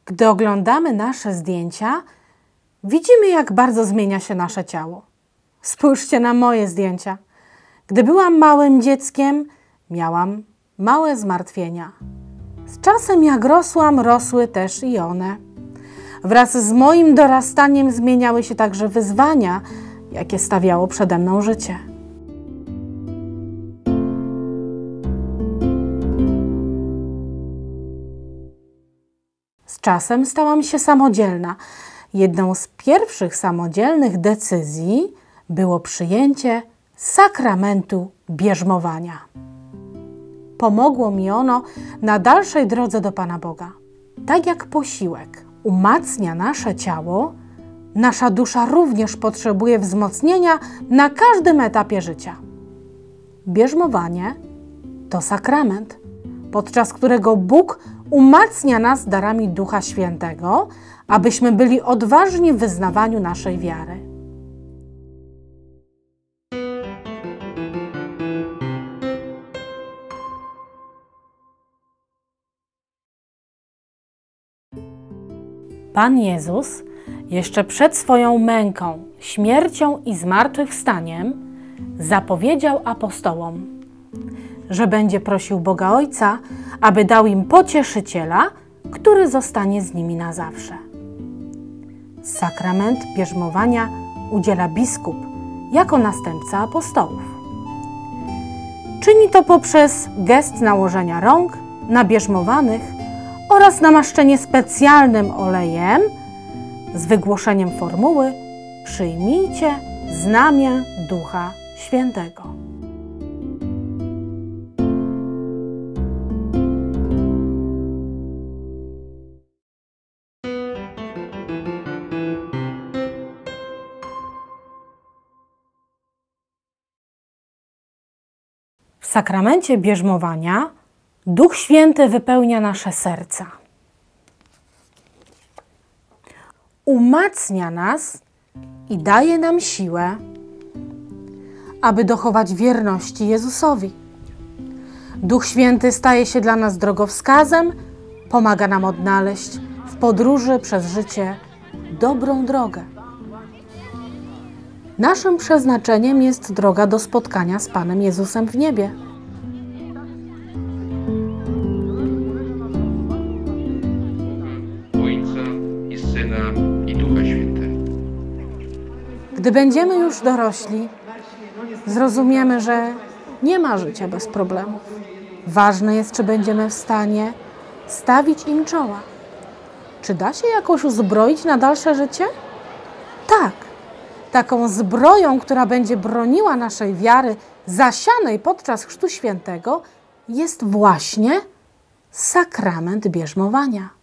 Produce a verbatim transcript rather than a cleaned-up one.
Gdy oglądamy nasze zdjęcia, widzimy, jak bardzo zmienia się nasze ciało. Spójrzcie na moje zdjęcia. Gdy byłam małym dzieckiem, miałam małe zmartwienia. Z czasem, jak rosłam, rosły też i one. Wraz z moim dorastaniem zmieniały się także wyzwania, jakie stawiało przede mną życie. Z czasem stałam się samodzielna. Jedną z pierwszych samodzielnych decyzji było przyjęcie sakramentu bierzmowania. Pomogło mi ono na dalszej drodze do Pana Boga. Tak jak posiłek umacnia nasze ciało, nasza dusza również potrzebuje wzmocnienia na każdym etapie życia. Bierzmowanie to sakrament, podczas którego Bóg umacnia nas darami Ducha Świętego, abyśmy byli odważni w wyznawaniu naszej wiary. Pan Jezus jeszcze przed swoją męką, śmiercią i zmartwychwstaniem zapowiedział apostołom, że będzie prosił Boga Ojca, aby dał im pocieszyciela, który zostanie z nimi na zawsze. Sakrament bierzmowania udziela biskup jako następca apostołów. Czyni to poprzez gest nałożenia rąk na bierzmowanych oraz namaszczenie specjalnym olejem z wygłoszeniem formuły „Przyjmijcie znamię Ducha Świętego”. W sakramencie bierzmowania Duch Święty wypełnia nasze serca. Umacnia nas i daje nam siłę, aby dochować wierności Jezusowi. Duch Święty staje się dla nas drogowskazem, pomaga nam odnaleźć w podróży przez życie dobrą drogę. Naszym przeznaczeniem jest droga do spotkania z Panem Jezusem w niebie. Ojca i Syna i Ducha Świętego. Gdy będziemy już dorośli, zrozumiemy, że nie ma życia bez problemów. Ważne jest, czy będziemy w stanie stawić im czoła. Czy da się jakoś uzbroić na dalsze życie? Tak. Taką zbroją, która będzie broniła naszej wiary zasianej podczas Chrztu Świętego, jest właśnie sakrament bierzmowania.